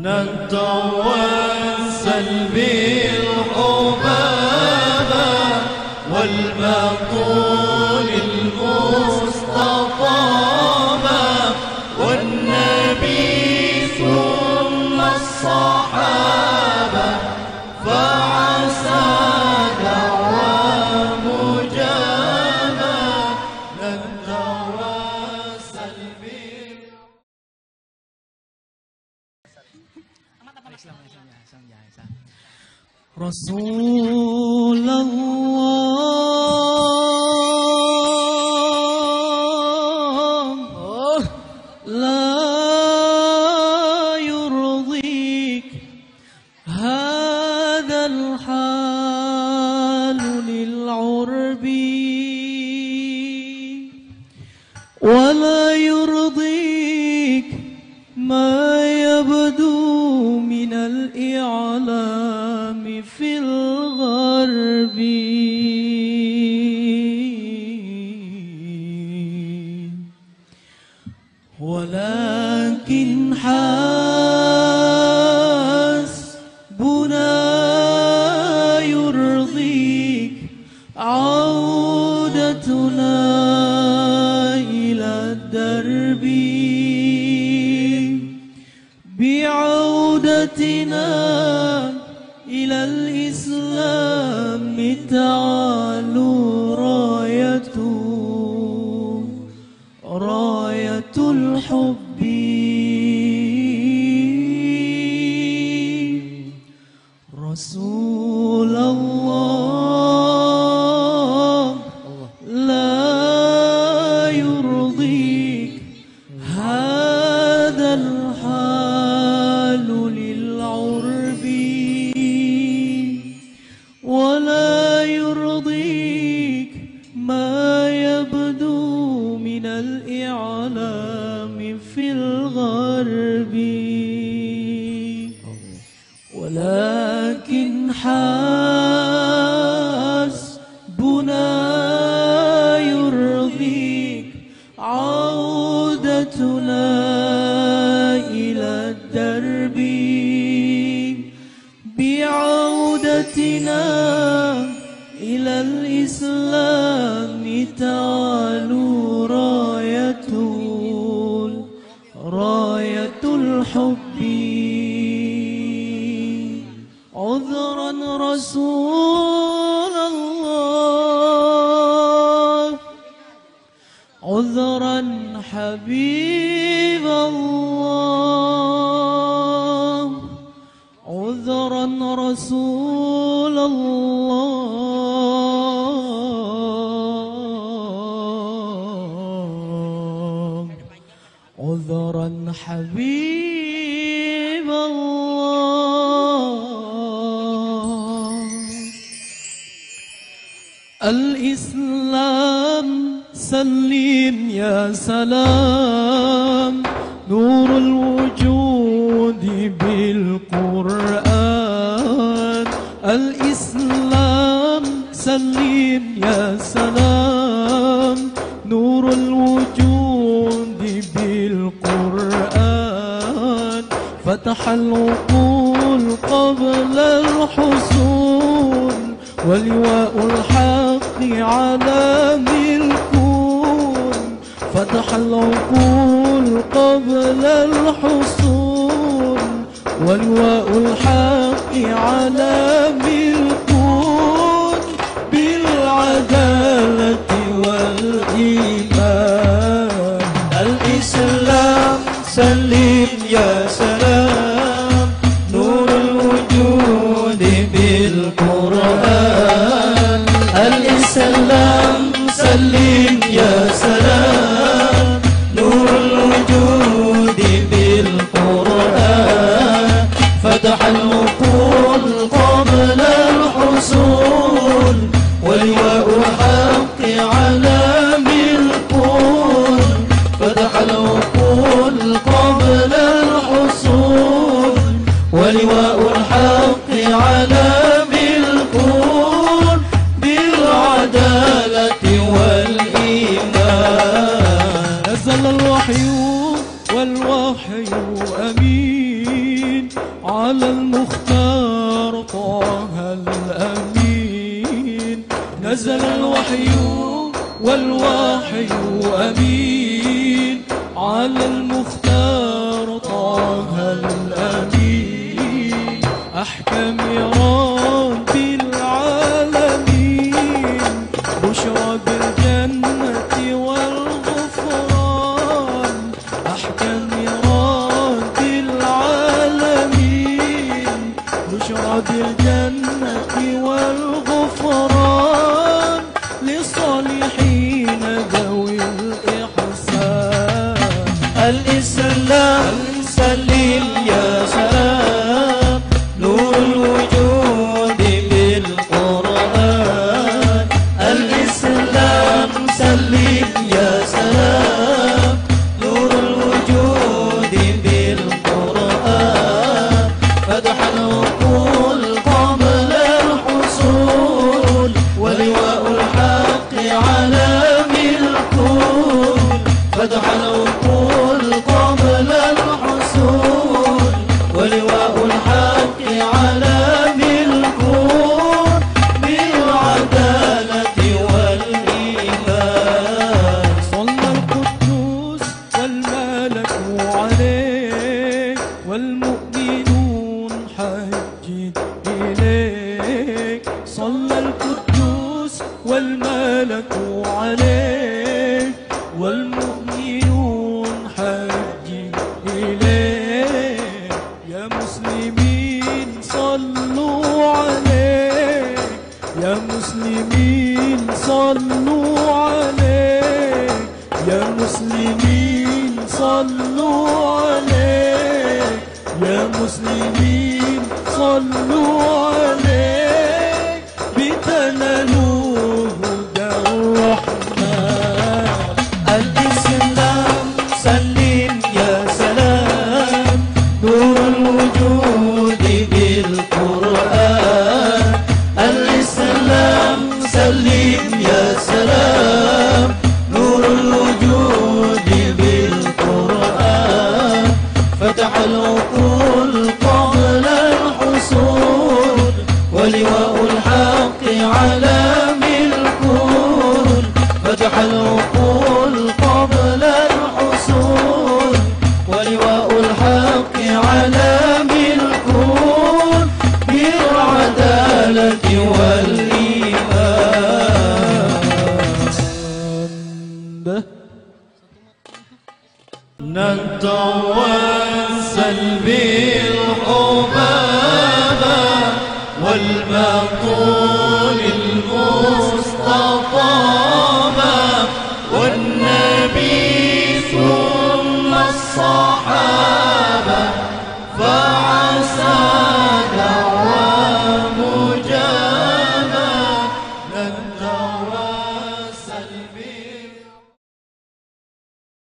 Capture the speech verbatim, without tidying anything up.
نتوسل بالحبابة والمقول المصطفى والنبي ثم الصحابة فعسى دعوى مجابة نتوسل بال رسول الله لا يرضيك هذا الحال للعرب ولا يرضيك ما يبدو من الإعلام في الغرب ولكن حسبنا يرضيك عودتنا إلى الدرب بعودتنا إلى الإسلام تعالو راية راية الحب رسول الله لا يرضيك هذا الحال للعرب ولا يرضيك ما يبدو من الإعلام في الغرب ولكن حسبنا يرضيك عودتنا إلى الدرب بعودتنا إلى الإسلام تعالو راية راية الحب عذرا رسول الله عذرا حبيب الله عذرا رسول الله عذرا حبيب الله الإسلام سلم يا سلام نور الوجود بالقرآن الإسلام سلم يا سلام نور الوجود بالقرآن فتح العقول قبل الحصول ولواء الحق على الكون فتح العقول قبل الحصول ولواء الحق على الكون بالعدالة والإيمان الإسلام سلم يا سلام نور الوجود بالقرآن الإسلام سلم يا سلام نور الوجود بالقرآن فتح العقول قبل الحصول ولواء الحق على الكون فتح العقول قبل الحصول ولواء الحق على الكون بالعدالة والإيمان نزل الوحي والوحي أمين على المختار طه الأمين، نزل الوحي والوحي أمين، على المختار طه الأمين، أحكم رب العالمين، بشرى بالجنة والغفران، أحكم رب العالمين، بشرى بالجنة والغفران، لصالحين ذوي الإحسان. الإسلام سلم يا سلام، نور الوجود بالقرآن. الإسلام سلم يا سلام، نور الوجود بالقرآن، فتح العقول قبل الحصول، ولواء الحق علام الكون، فتح العقول قبل الحصول، ولواء الحق علام الكون، بالعدالة والإيمان. صلى القدوس والملك عليه، والمؤمنون حجت إليك. صلى القدوس والملك عليه، والمؤمنون حجت إليك. يا مسلمين صلوا عليه، يا مسلمين صلوا عليه، يا مسلمين صلوا عليه، يا مسلمين صلوا عليه، بتنالوا هدى الرحمن. الإسلام سلم يا سلام، نور الوجود بالقرآن. الإسلام سلم يا سلام، نور الوجود بالقرآن، فتح العقول قبل الحصول، ولواء الحق علام الكون، فتح العقول قبل الحصول، ولواء الحق علام الكون، بالعدالة والإيمان. نتوسل بالحبابة والمقول المصطفى، والنبي ثم الصحابة.